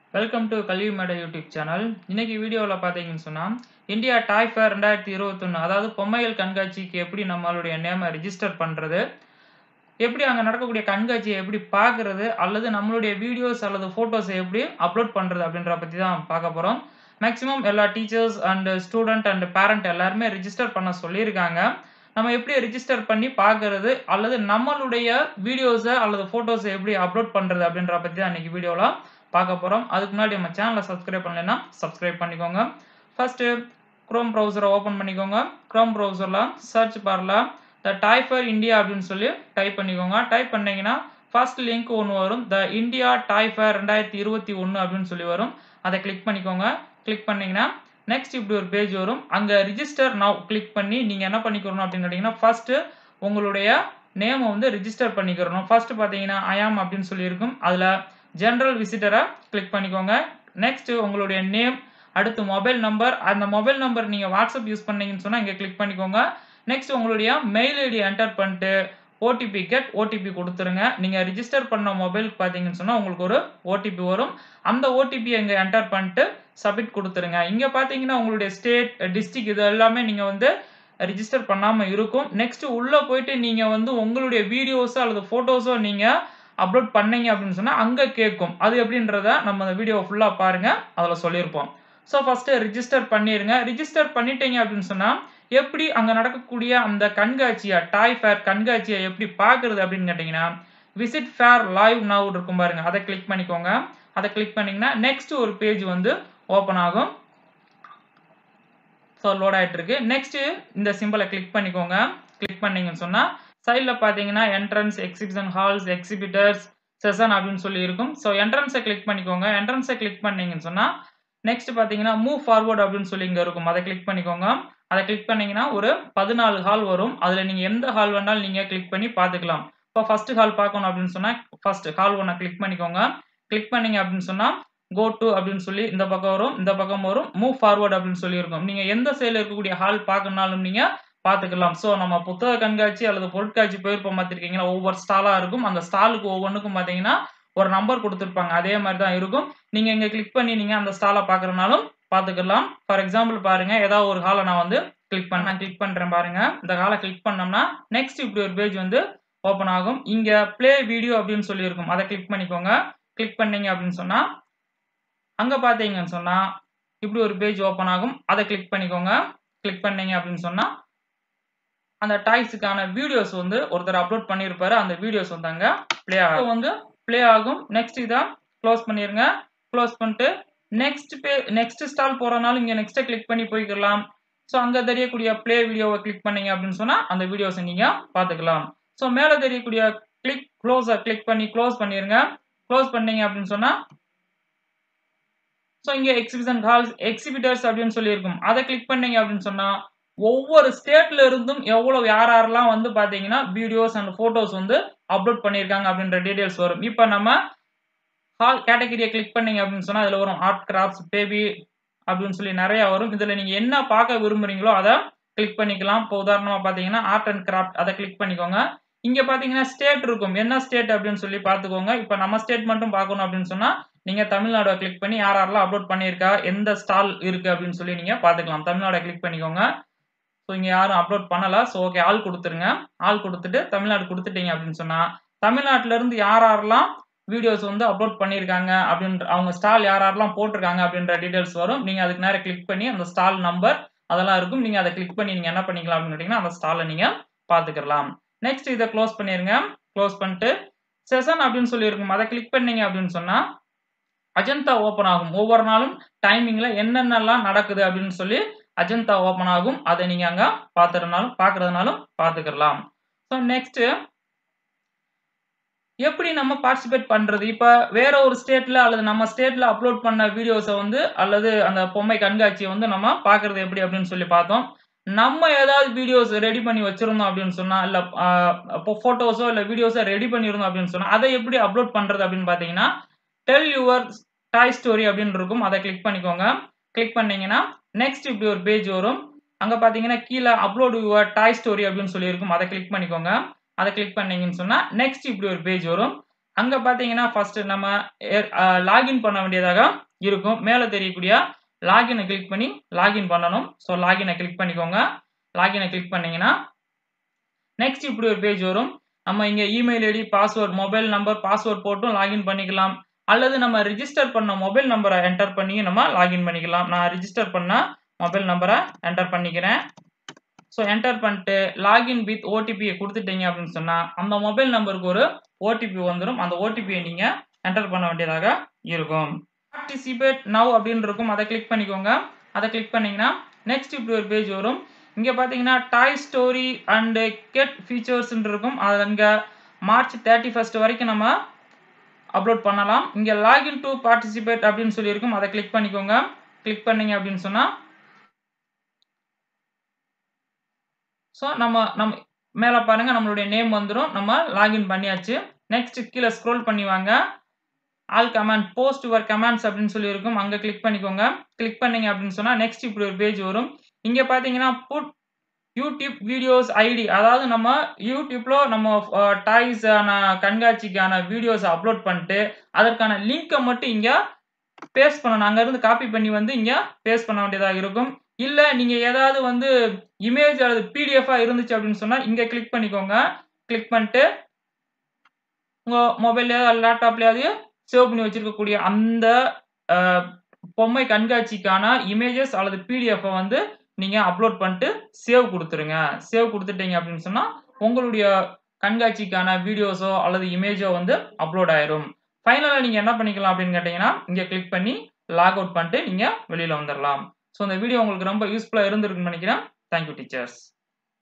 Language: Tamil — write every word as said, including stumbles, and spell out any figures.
வெல்கம் டு கல்வி மேடை யூடியூப் சேனல். இன்னைக்கு வீடியோவில் பார்த்தீங்கன்னு சொன்னால் இந்தியா டாய் ஃபேர் ரெண்டாயிரத்தி இருபத்தொன்று அதாவது பொம்மைகள் கண்காட்சிக்கு எப்படி நம்மளுடைய நேமை ரிஜிஸ்டர் பண்ணுறது, எப்படி அங்கே நடக்கக்கூடிய கண்காட்சியை எப்படி பார்க்குறது, அல்லது நம்மளுடைய வீடியோஸ் அல்லது ஃபோட்டோஸை எப்படி அப்லோட் பண்ணுறது அப்படின்ற பற்றி தான் பார்க்க போகிறோம். மேக்ஸிமம் எல்லா teachers and student and parent எல்லாருமே ரிஜிஸ்டர் பண்ண சொல்லியிருக்காங்க. நம்ம எப்படி ரிஜிஸ்டர் பண்ணி பார்க்கறது அல்லது நம்மளுடைய வீடியோஸை அல்லது ஃபோட்டோஸை எப்படி அப்லோட் பண்ணுறது அப்படின்ற பற்றி தான் இன்னைக்கு வீடியோவில் பார்க்க போகிறோம். அதுக்கு முன்னாடி நம்ம சேனலை சப்ஸ்கிரைப் பண்ணலைன்னா சப்ஸ்கிரைப் பண்ணிக்கோங்க. ஃபர்ஸ்ட்டு க்ரோம் ப்ரௌசரை ஓப்பன் பண்ணிக்கோங்க. க்ரோம் ப்ரௌசரில் சர்ச் பாரில் த டாய் ஃபேர் இந்தியா அப்படின்னு சொல்லி டைப் பண்ணிக்கோங்க. டைப் பண்ணிங்கன்னா ஃபர்ஸ்ட் லிங்க் ஒன்று வரும், த இந்தியா டாய் ஃபேர் ரெண்டாயிரத்தி இருபத்தி ஒன்று அப்படின்னு சொல்லி வரும். அதை கிளிக் பண்ணிக்கோங்க. கிளிக் பண்ணிங்கன்னா நெக்ஸ்ட் இப்படி ஒரு பேஜ் வரும். அங்கே ரிஜிஸ்டர் நவ் கிளிக் பண்ணி நீங்கள் என்ன பண்ணிக்கிறணும் அப்படின்னு கேட்டிங்கன்னா ஃபர்ஸ்ட்டு உங்களுடைய நேமை வந்து ரிஜிஸ்டர் பண்ணிக்கிறணும். ஃபர்ஸ்ட் பார்த்தீங்கன்னா ஐயாம் அப்படின்னு சொல்லியிருக்கும், அதில் ஜென்ரல் விசிட்டரை கிளிக் பண்ணிக்கோங்க. நெக்ஸ்ட் உங்களுடைய நேம், அடுத்து மொபைல் நம்பர், அந்த மொபைல் நம்பர் நீங்கள் வாட்ஸ்அப் யூஸ் பண்ணீங்கன்னு சொன்னால் இங்கே கிளிக் பண்ணிக்கோங்க. நெக்ஸ்ட் உங்களுடைய மெயில் ஐடி என்டர் பண்ணிட்டு ஓடிபி கெட் ஓடிபி கொடுத்துருங்க. நீங்கள் ரிஜிஸ்டர் பண்ண மொபைலுக்கு பார்த்தீங்கன்னு சொன்னால் உங்களுக்கு ஒரு ஓடிபி வரும். அந்த ஓடிபி இங்கே என்டர் பண்ணிட்டு சப்மிட் கொடுத்துருங்க. இங்கே பார்த்தீங்கன்னா உங்களுடைய ஸ்டேட், டிஸ்ட்ரிக்ட் இது எல்லாமே நீங்கள் வந்து ரிஜிஸ்டர் பண்ணாமல் இருக்கும். நெக்ஸ்ட் உள்ளே போயிட்டு நீங்கள் வந்து உங்களுடைய வீடியோஸோ அல்லது ஃபோட்டோஸோ நீங்கள் அப்லோட் பண்ணீங்க அப்படின்னு சொன்னால் அங்கே கேட்கும். அது எப்படின்றத நம்ம அந்த வீடியோ ஃபுல்லாக பாருங்கள், அதில் சொல்லியிருப்போம். ஸோ ஃபஸ்ட்டு ரிஜிஸ்டர் பண்ணிடுங்க. ரிஜிஸ்டர் பண்ணிட்டீங்க அப்படின்னு சொன்னால் எப்படி அங்கே நடக்கக்கூடிய அந்த கண்காட்சியை, டாய் ஃபேர் கண்காட்சியை எப்படி பார்க்குறது அப்படின்னு கேட்டிங்கன்னா விசிட் ஃபேர் லைவ் நவ் இருக்கும் பாருங்க, அதை கிளிக் பண்ணிக்கோங்க. அதை கிளிக் பண்ணிங்கன்னா நெக்ஸ்ட் ஒரு பேஜ் வந்து ஓப்பன் ஆகும். ஸோ லோட் ஆகிட்டு இருக்கு. நெக்ஸ்ட்டு இந்த சிம்பிளை கிளிக் பண்ணிக்கோங்க. கிளிக் பண்ணிங்கன்னு சொன்னால் சைடில் பார்த்தீங்கன்னா entrance, exhibition halls, exhibitors, session அப்படின்னு சொல்லி இருக்கும். ஸோ என்ட்ரன்ஸை கிளிக் பண்ணிக்கோங்க. என்ட்ரன்ஸை கிளிக் பண்ணீங்கன்னு சொன்னால் நெக்ஸ்ட் பார்த்தீங்கன்னா மூவ் ஃபார்வர்ட் அப்படின்னு சொல்லி இங்கே இருக்கும், அதை கிளிக் பண்ணிக்கோங்க. அதை கிளிக் பண்ணீங்கன்னா ஒரு பதினாலு ஹால் வரும். அதில் நீங்கள் எந்த ஹால் வேணாலும் நீங்கள் கிளிக் பண்ணி பார்த்துக்கலாம். இப்போ ஃபர்ஸ்ட் ஹால் பார்க்கணும் அப்படின்னு சொன்னால் ஃபர்ஸ்ட் ஹால் ஒன்றை கிளிக் பண்ணிக்கோங்க. கிளிக் பண்ணீங்க அப்படின்னு சொன்னால் கோ டு அப்படின்னு சொல்லி இந்த பக்கம் வரும், இந்த பக்கம் வரும், மூவ் ஃபார்வர்ட் அப்படின்னு சொல்லி இருக்கும். நீங்கள் எந்த சைடில் இருக்கக்கூடிய ஹால் பார்க்கணுனாலும் நீங்கள் பார்த்துக்கலாம். ஸோ நம்ம புத்தக கண்காட்சி அல்லது பொருட்காட்சி போயிருப்போம் பார்த்துருக்கீங்களா, ஒவ்வொரு ஸ்டாலாக இருக்கும். அந்த ஸ்டாலுக்கு ஒவ்வொன்றுக்கும் பார்த்தீங்கன்னா ஒரு நம்பர் கொடுத்துருப்பாங்க, அதே மாதிரி தான் இருக்கும். நீங்கள் இங்கே கிளிக் பண்ணி நீங்கள் அந்த ஸ்டாலை பார்க்குறனாலும் பார்த்துக்கலாம். ஃபார் எக்ஸாம்பிள் பாருங்க, ஏதாவது ஒரு ஹாலை நான் வந்து கிளிக் பண்ண நான் கிளிக் பண்ணுறேன் பாருங்க. இந்த ஹாலை கிளிக் பண்ணோம்னா நெக்ஸ்ட் இப்படி ஒரு பேஜ் வந்து ஓப்பன் ஆகும். இங்கே ப்ளே வீடியோ அப்படின்னு சொல்லி இருக்கும், அதை கிளிக் பண்ணிக்கோங்க. கிளிக் பண்ணீங்க அப்படின்னு சொன்னால் அங்கே பார்த்தீங்கன்னு சொன்னால் இப்படி ஒரு பேஜ் ஓப்பன் ஆகும். அதை கிளிக் பண்ணிக்கோங்க. கிளிக் பண்ணீங்க அப்படின்னு சொன்னால் அந்த டாய்ஸுக்கான வீடியோஸ் வந்து ஒருத்தர் அப்லோட் பண்ணியிருப்பாரு, அந்த வீடியோஸ் வந்து அங்கே ப்ளே ஆகும் வந்து ப்ளே ஆகும். நெக்ஸ்ட் இதை க்ளோஸ் பண்ணிடுங்க. க்ளோஸ் பண்ணிட்டு நெக்ஸ்ட் பே நெக்ஸ்ட் ஸ்டால் போகிறனாலும் இங்கே நெக்ஸ்ட்டை கிளிக் பண்ணி போய்க்கலாம். ஸோ அங்கே தெரியக்கூடிய ப்ளே வீடியோவை கிளிக் பண்ணீங்க அப்படின்னு சொன்னால் அந்த வீடியோஸை நீங்கள் பார்த்துக்கலாம். ஸோ மேலே தெரியக்கூடிய கிளிக் க்ளோஸை கிளிக் பண்ணி க்ளோஸ் பண்ணிடுங்க. க்ளோஸ் பண்ணீங்க அப்படின்னு சொன்னால் ஸோ இங்கே எக்ஸிபிஷன் ஹால்ஸ், எக்ஸிபிட்டர்ஸ் அப்படின்னு சொல்லியிருக்கும், அதை கிளிக் பண்ணீங்க அப்படின்னு சொன்னால் ஒவ்வொரு ஸ்டேட்ல இருந்தும் எவ்வளவு யார் யாரெல்லாம் வந்து பார்த்தீங்கன்னா வீடியோஸ் அண்ட் ஃபோட்டோஸ் வந்து அப்லோட் பண்ணியிருக்காங்க அப்படின்ற டீடைல்ஸ் வரும். இப்போ நம்ம ஹால் கேட்டகரியை கிளிக் பண்ணீங்க அப்படின்னு சொன்னால் அதில் வரும் ஆர்ட் கிராஃப்ட்ஸ், பேபி அப்படின்னு சொல்லி நிறையா வரும். இதில் நீங்கள் என்ன பார்க்க விரும்புகிறீங்களோ அதை கிளிக் பண்ணிக்கலாம். இப்போ உதாரணமாக பார்த்தீங்கன்னா ஆர்ட் அண்ட் கிராஃப்ட், அதை கிளிக் பண்ணிக்கோங்க. இங்கே பார்த்தீங்கன்னா ஸ்டேட் இருக்கும், என்ன ஸ்டேட் அப்படின்னு சொல்லி பார்த்துக்கோங்க. இப்போ நம்ம ஸ்டேட் மட்டும் பார்க்கணும் அப்படின்னு சொன்னால் நீங்கள் தமிழ்நாடை கிளிக் பண்ணி யார் யாரெல்லாம் அப்லோட் பண்ணியிருக்கா, எந்த ஸ்டால் இருக்குது அப்படின்னு சொல்லி நீங்கள் பார்த்துக்கலாம். தமிழ்நாடை கிளிக் பண்ணிக்கோங்க. ஸோ இங்கே யாரும் அப்லோட் பண்ணலை. ஸோ ஓகே, ஆள் கொடுத்துருங்க. ஆள் கொடுத்துட்டு தமிழ்நாடு கொடுத்துட்டீங்க அப்படின்னு சொன்னால் தமிழ்நாட்டிலேருந்து யார் யாரெல்லாம் வீடியோஸ் வந்து அப்லோட் பண்ணியிருக்காங்க அப்படின்ற அவங்க ஸ்டால் யார் யாரெல்லாம் போட்டிருக்காங்க அப்படின்ற டீடைல்ஸ் வரும். நீங்கள் அதுக்கு நேரம் கிளிக் பண்ணி அந்த ஸ்டால் நம்பர் அதெல்லாம் இருக்கும். நீங்கள் அதை கிளிக் பண்ணி நீங்கள் என்ன பண்ணிக்கலாம் அப்படின்னு கேட்டிங்கன்னா அந்த ஸ்டாலை நீங்கள் பார்த்துக்கலாம். நெக்ஸ்ட் இதை க்ளோஸ் பண்ணிடுங்க. க்ளோஸ் பண்ணிட்டு செஷன் அப்படின்னு சொல்லியிருக்கும், அதை கிளிக் பண்ணீங்க அப்படின்னு சொன்னால் அஜந்தா ஓப்பன் ஆகும். ஒவ்வொரு நாளும் டைமிங்கில் என்னென்னலாம் நடக்குது அப்படின்னு சொல்லி அஜந்தா ஓப்பன் ஆகும். அதை நீங்கள் அங்கே பார்த்துறதுனாலும் பார்க்குறதுனாலும் பார்த்துக்கலாம். ஸோ நெக்ஸ்ட்டு எப்படி நம்ம பார்ட்டிசிபேட் பண்ணுறது, இப்போ வேற ஒரு ஸ்டேட்டில் அல்லது நம்ம ஸ்டேட்டில் அப்லோட் பண்ண வீடியோஸை வந்து அல்லது அந்த பொம்மை கண்காட்சியை வந்து நம்ம பார்க்குறது எப்படி அப்படின்னு சொல்லி பார்த்தோம். நம்ம ஏதாவது வீடியோஸ் ரெடி பண்ணி வச்சுருந்தோம் அப்படின்னு சொன்னால், இல்லை இப்போ ஃபோட்டோஸோ இல்லை வீடியோஸோ ரெடி பண்ணியிருந்தோம் அப்படின்னு சொன்னால் அதை எப்படி அப்லோட் பண்ணுறது அப்படின்னு பார்த்தீங்கன்னா டெல் யுவர் டாய் ஸ்டோரி அப்படின்னு இருக்கும், அதை கிளிக் பண்ணிக்கோங்க. கிளிக் பண்ணீங்கன்னா நெக்ஸ்ட் இப்படி ஒரு பேஜ் வரும். அங்கே பார்த்தீங்கன்னா கீழே அப்லோட் யுவர் டாய் ஸ்டோரி அப்படின்னு சொல்லியிருக்கும், அதை கிளிக் பண்ணிக்கோங்க. அதை கிளிக் பண்ணீங்கன்னு சொன்னால் நெக்ஸ்ட் இப்படி ஒரு பேஜ் வரும். அங்க பார்த்தீங்கன்னா ஃபர்ஸ்ட் நம்ம லாகின் பண்ண வேண்டியதாக இருக்கும். மேலே தெரியக்கூடிய லாகினை கிளிக் பண்ணி லாகின் பண்ணணும். ஸோ லாகினை கிளிக் பண்ணிக்கோங்க. லாகினை கிளிக் பண்ணீங்கன்னா நெக்ஸ்ட் இப்படி ஒரு பேஜ் வரும். நம்ம இங்க email ID, password, mobile number, password போட்டும் லாகின் பண்ணிக்கலாம். அல்லது நம்ம ரிஜிஸ்டர் பண்ண மொபைல் நம்பரை என்டர் பண்ணி நம்ம லாகின் பண்ணிக்கலாம். நான் ரிஜிஸ்டர் பண்ண மொபைல் நம்பரை என்டர் பண்ணிக்கிறேன். ஸோ என்டர் பண்ணிட்டு லாகின் வித் ஓடிபியை கொடுத்துட்டீங்க அப்படின்னு சொன்னா அந்த மொபைல் நம்பருக்கு ஒரு ஓடிபி வந்துடும். அந்த ஓடிபியை நீங்க என்டர் பண்ண வேண்டியதாக இருக்கும். பார்ட்டிசிபேட் நவ் அப்படின்னு இருக்கும். அதை கிளிக் பண்ணிக்கோங்க. அதை கிளிக் பண்ணீங்கன்னா நெக்ஸ்ட் இப்படி ஒரு பேஜ் வரும். இங்க பாத்தீங்கன்னா toy story and get features இருக்கும். அது அங்க மார்ச் தேர்ட்டி ஃபர்ஸ்ட் வரைக்கும் நம்ம அப்லோட் பண்ணலாம். இங்க லாகின் டு பார்ட்டிசிபேட் அப்படின்னு சொல்லி இருக்கும். அதை கிளிக் பண்ணிக்கோங்க. கிளிக் பண்ணீங்க அப்படின்னு சொன்னா ஸோ நம்ம நம்ம மேலே பாருங்க நம்மளுடைய நேம் வந்துடும். நம்ம லாகின் பண்ணியாச்சு. நெக்ஸ்ட் கீழே ஸ்க்ரோல் பண்ணி வாங்க. All comment post your comments அப்படின்னு சொல்லி இருக்கும். அங்கே கிளிக் பண்ணிக்கோங்க. கிளிக் பண்ணீங்க அப்படின்னு சொன்னா நெக்ஸ்ட் இப்படி ஒரு பேஜ் வரும். இங்க பாத்தீங்கன்னா புட் யூடியூப் வீடியோஸ் ஐடி, அதாவது நம்ம யூடியூப்ல நம்ம டாய்ஸ் கண்காட்சிக்கான வீடியோஸ் அப்லோட் பண்ணிட்டு அதற்கான லிங்கை மட்டும் இங்க பேஸ்ட் பண்ணணும். அங்க இருந்து காப்பி பண்ணி வந்து இங்க பேஸ்ட் பண்ண வேண்டியதாக இருக்கும். இல்ல நீங்க ஏதாவது வந்து இமேஜ் அல்லது பிடிஎஃப் இருந்துச்சு அப்படின்னு சொன்னா இங்க கிளிக் பண்ணிக்கோங்க. கிளிக் பண்ணிட்டு உங்க மொபைல்ல லேப்டாப்லயாவது சேவ் பண்ணி வச்சிருக்கக்கூடிய அந்த பொம்மை கண்காட்சிக்கான இமேஜஸ் அல்லது பிடிஎஃப் வந்து நீங்க அப்லோட் பண்ணிட்டு சேவ் கொடுத்துருங்க. சேவ் கொடுத்துட்டீங்க அப்படின்னு சொன்னா உங்களுடைய கண்காட்சிக்கான வீடியோஸோ அல்லது இமேஜோ வந்து அப்லோட் ஆயிரும். ஃபைனலா நீங்க என்ன பண்ணிக்கலாம் அப்படின்னு கேட்டீங்கன்னா இங்க கிளிக் பண்ணி லாக் அவுட் பண்ணிட்டு நீங்க வெளியில வந்துடலாம். ஸோ இந்த வீடியோ உங்களுக்கு ரொம்ப யூஸ்ஃபுல்லா இருந்திருக்குன்னு நினைக்கிறேன். Thank you teachers.